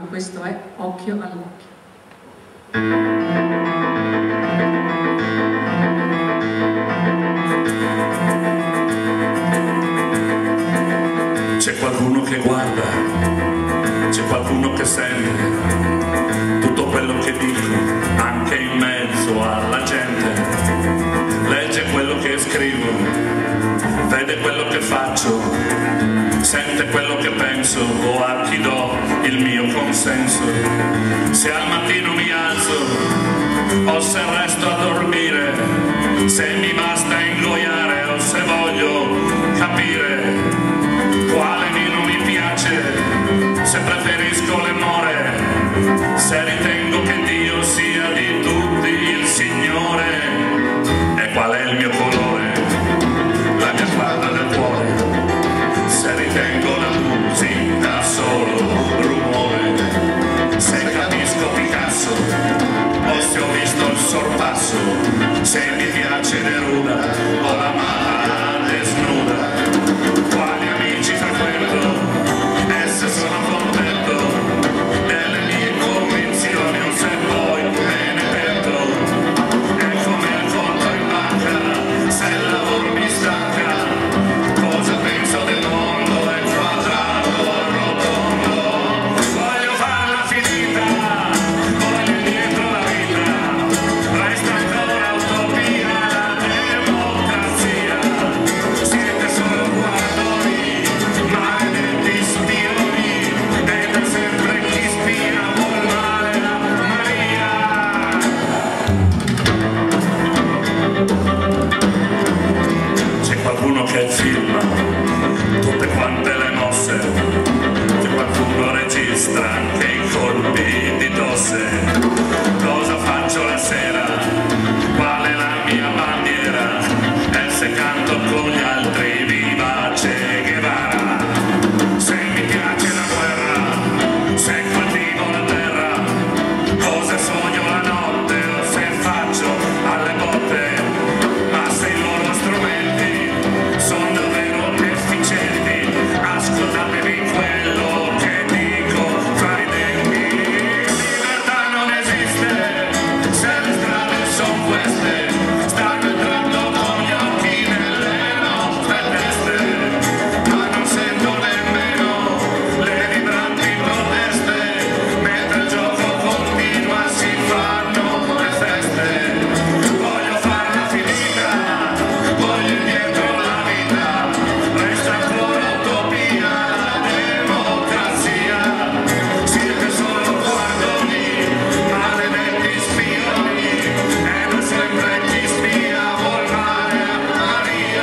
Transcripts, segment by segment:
questo è Occhio all'occhio. C'è qualcuno che guarda, c'è qualcuno che sente tutto quello che dico, anche in mezzo alla gente. Legge quello che scrivo, vede quello che faccio, sente quello che penso o a chi do il mio consenso. Se al mattino mi alzo o se resto a dormire, se mi basta ingoiare o se voglio capire quale vino mi piace, se preferisco le more, se ritengo che Dio sia di tutti il Signore, e qual è il mio colore, la mia sguarda del cuore, se ritengo la musica solo rumore, se capisco Picasso o se ho visto il sorpasso, se mi piace Neruda o la madre snuda, quali amici frequento e se sono contento delle mie convinzioni o se poi me ne pento. È come il conto in banca, se il lavoro mi stanca, cosa penso del mondo, è quadrato o rotondo. Voglio farla finita, voglio indietro la vita, resta ancora utopia la democrazia. Siete solo guardoni, maledetti spioni, ed è sempre chi spia vuol male a Maria. C'è qualcuno che filma tutte quante le mosse, c'è qualcuno registra anche i colpi di tosse. Cosa faccio la sera? Qual è la mia bandiera? E se canto con gli altri viva Che Guevara. Se mi piace la guerra, se coltivo la terra, cosa sogno la notte o se faccio alle botte, ma se i loro strumenti sono davvero efficienti, ascoltatevi quello che dico fra i denti. Libertà non esiste se le strade sono queste, stanno entrando con gli occhi nelle nostre teste, ma non sento nemmeno le vibranti proteste, mentre il gioco continua si fanno le feste. Voglio farla finita, voglio indietro la vita, resta ancora utopia la democrazia. Siete solo guardoni, maledetti spioni, e da sempre chi spia vuol male a Maria.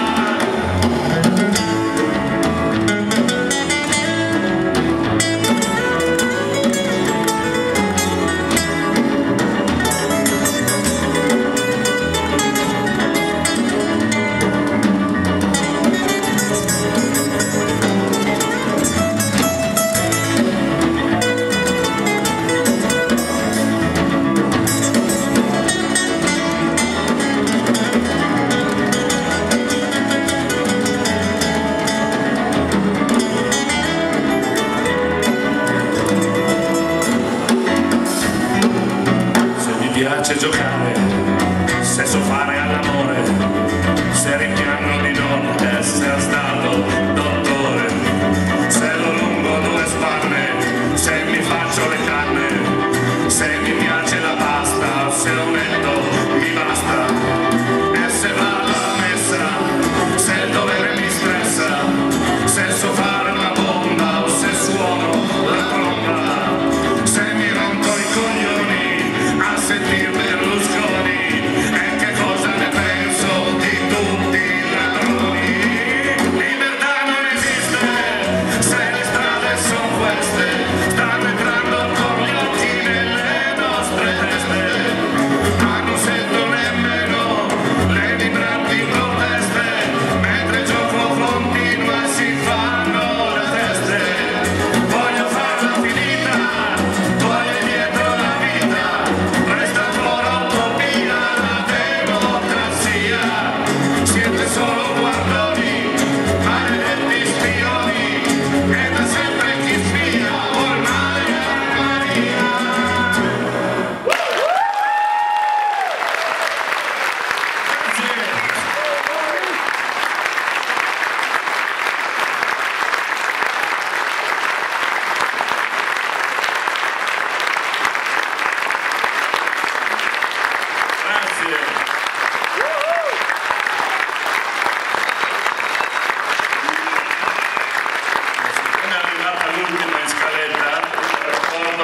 Se mi piace giocare, se so fare all'amore, se rimpiango di non essere stato dottore, se lo lungo due spanne, se mi faccio le canne, se mi piace la pasta o se lo metto mi basta, e se vado a messa, se il dovere mi stressa, se so fare una bomba o se suono la tromba, se mi rompo i coglioni a sentir Berlusconi, e che cosa ne penso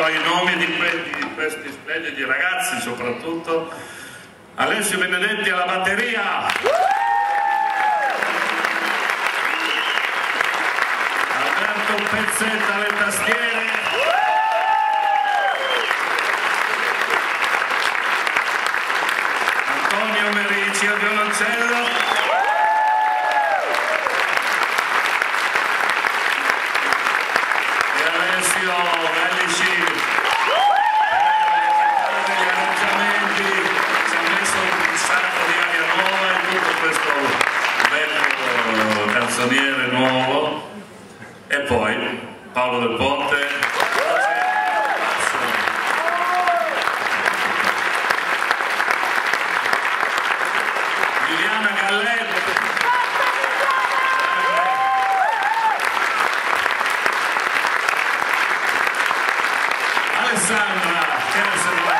i nomi di questi splendidi ragazzi, soprattutto Alessio Benedetti alla batteria, Alberto Pezzetta alle tastiere, Antonio Merici al violoncello, canzoniere nuovo, e poi Paolo Del Ponte, Liliana Galletto, Alessandra Kerseman,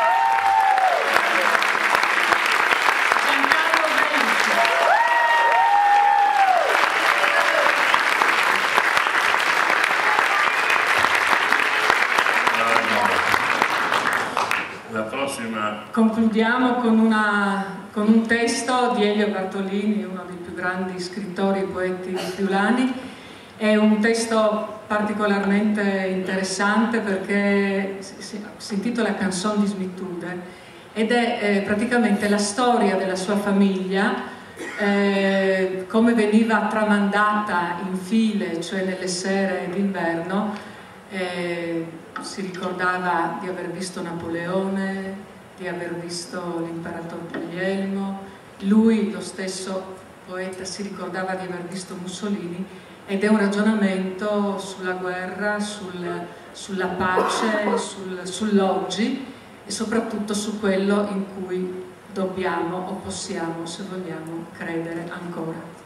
concludiamo con un testo di Elio Bartolini, uno dei più grandi scrittori e poeti friulani. È un testo particolarmente interessante perché si intitola Canzon di Smitude ed è praticamente la storia della sua famiglia, come veniva tramandata in file, cioè nelle sere d'inverno. Si ricordava di aver visto Napoleone, di aver visto l'imperatore Guglielmo, lui, lo stesso poeta, si ricordava di aver visto Mussolini, ed è un ragionamento sulla guerra, sulla pace, sull'oggi e soprattutto su quello in cui dobbiamo o possiamo, se vogliamo, credere ancora.